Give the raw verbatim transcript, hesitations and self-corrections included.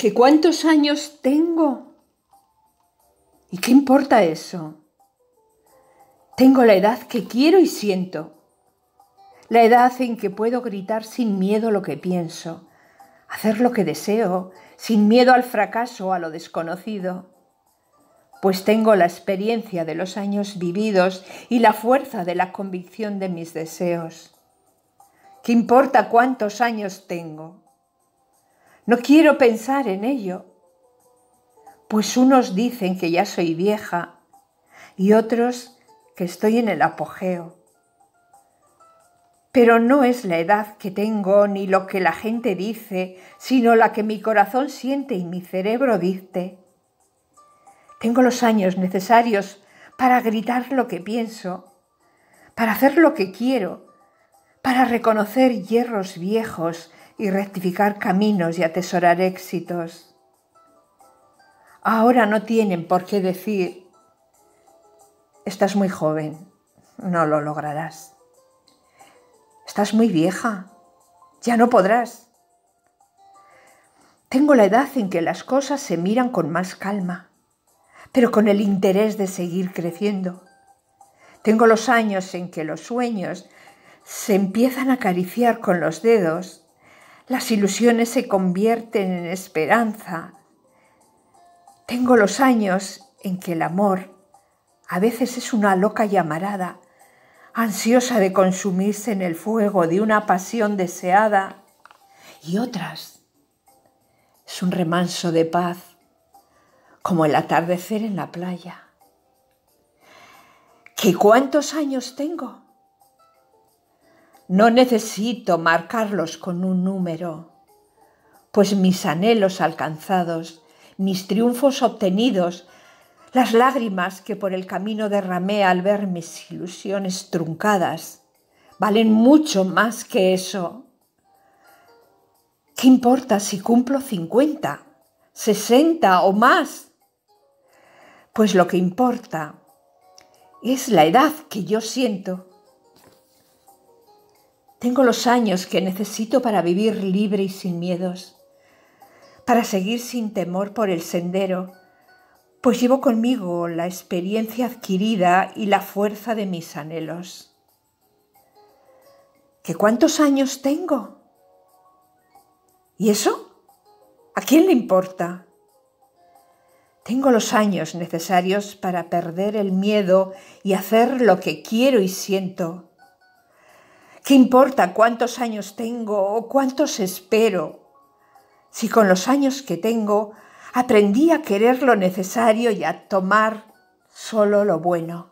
¿Que cuántos años tengo? ¿Y qué importa eso? Tengo la edad que quiero y siento, la edad en que puedo gritar sin miedo lo que pienso, hacer lo que deseo, sin miedo al fracaso o a lo desconocido, pues tengo la experiencia de los años vividos y la fuerza de la convicción de mis deseos. ¿Qué importa cuántos años tengo? No quiero pensar en ello, pues unos dicen que ya soy vieja y otros que estoy en el apogeo. Pero no es la edad que tengo ni lo que la gente dice, sino la que mi corazón siente y mi cerebro dicte. Tengo los años necesarios para gritar lo que pienso, para hacer lo que quiero, para reconocer hierros viejos y rectificar caminos y atesorar éxitos. Ahora no tienen por qué decir: estás muy joven, no lo lograrás. Estás muy vieja, ya no podrás. Tengo la edad en que las cosas se miran con más calma, pero con el interés de seguir creciendo. Tengo los años en que los sueños se empiezan a acariciar con los dedos, las ilusiones se convierten en esperanza. Tengo los años en que el amor a veces es una loca llamarada, ansiosa de consumirse en el fuego de una pasión deseada, y otras es un remanso de paz, como el atardecer en la playa. ¿Qué cuántos años tengo? No necesito marcarlos con un número, pues mis anhelos alcanzados, mis triunfos obtenidos, las lágrimas que por el camino derramé al ver mis ilusiones truncadas, valen mucho más que eso. ¿Qué importa si cumplo cincuenta, sesenta o más? Pues lo que importa es la edad que yo siento. Tengo los años que necesito para vivir libre y sin miedos, para seguir sin temor por el sendero, pues llevo conmigo la experiencia adquirida y la fuerza de mis anhelos. ¿Qué cuántos años tengo? ¿Y eso? ¿A quién le importa? Tengo los años necesarios para perder el miedo y hacer lo que quiero y siento. ¿Qué importa cuántos años tengo o cuántos espero? Si con los años que tengo aprendí a querer lo necesario y a tomar solo lo bueno.